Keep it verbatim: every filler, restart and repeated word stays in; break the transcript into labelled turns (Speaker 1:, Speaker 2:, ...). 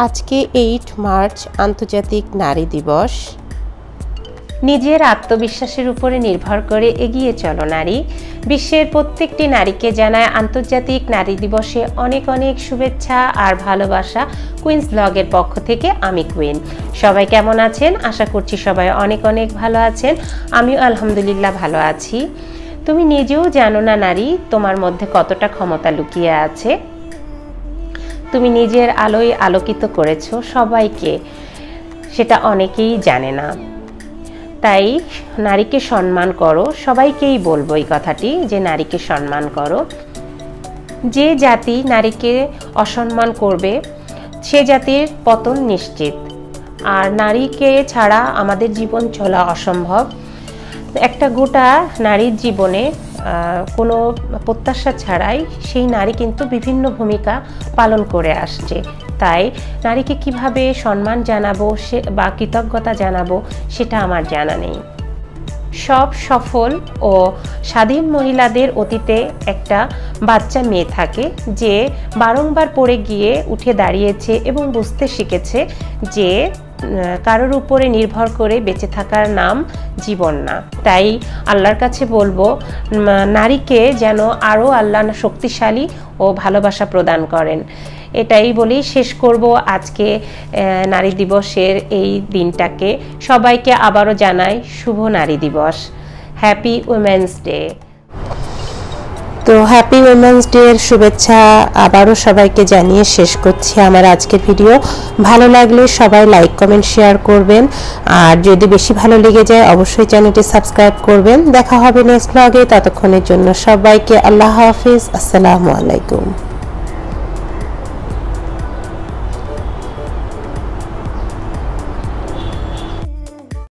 Speaker 1: আজকে আট মার্চ আন্তর্জাতিক নারী দিবস।
Speaker 2: নিজের আত্মবিশ্বাসের উপরে নির্ভর করে এগিয়ে চলো নারী। বিশ্বের প্রত্যেকটি নারীকে জানায় আন্তর্জাতিক নারী দিবসে অনেক অনেক শুভেচ্ছা আর ভালোবাসা। কুইন্স ব্লগের পক্ষ থেকে আমি কুইন। সবাই কেমন আছেন? আশা করছি সবাই অনেক অনেক ভালো আছেন। আমিও আলহামদুলিল্লাহ ভালো আছি। তুমি নিজেও জানো না নারী, তোমার মধ্যে কতটা ক্ষমতা লুকিয়ে আছে। তুমি নিজের আলোয় আলোকিত করেছো সবাইকে, সেটা অনেকেই জানে না। তাই নারীকে সম্মান করো। সবাইকেই বলবো এই কথাটি, যে নারীকে সম্মান করো। যে জাতি নারীকে অসম্মান করবে সে জাতির পতন নিশ্চিত। আর নারীকে ছাড়া আমাদের জীবন চলা অসম্ভব। একটা গোটা নারীর জীবনে কোনো প্রত্যাশা ছাড়াই সেই নারী কিন্তু বিভিন্ন ভূমিকা পালন করে আসছে। তাই নারীকে কিভাবে সম্মান জানাবো সে বা কৃতজ্ঞতা জানাবো সেটা আমার জানা নেই। সব সফল ও স্বাধীন মহিলাদের অতীতে একটা বাচ্চা মেয়ে থাকে, যে বারংবার পড়ে গিয়ে উঠে দাঁড়িয়েছে এবং বুঝতে শিখেছে যে কারোর উপরে নির্ভর করে বেঁচে থাকার নাম জীবন না। তাই আল্লাহর কাছে বলবো নারীকে যেন আরও আল্লাহ শক্তিশালী ও ভালোবাসা প্রদান করেন। এটাই বলি শেষ করব আজকে নারী দিবসের এই দিনটাকে। সবাইকে আবারও জানাই শুভ নারী দিবস, হ্যাপি উইমেন্স ডে।
Speaker 1: তো হ্যাপি উইমেন্স ডে এর শুভেচ্ছা আবারও সবাইকে জানিয়ে শেষ করছি আমার আজকের ভিডিও। ভালো লাগলে সবাই লাইক কমেন্ট শেয়ার করবেন, আর যদি বেশি ভালো লেগে যায় অবশ্যই চ্যানেলটি সাবস্ক্রাইব করবেন। দেখা হবে নেক্সট ব্লগে। ততক্ষণের জন্য সবাইকে আল্লাহ হাফিজ, আসসালামু আলাইকুম।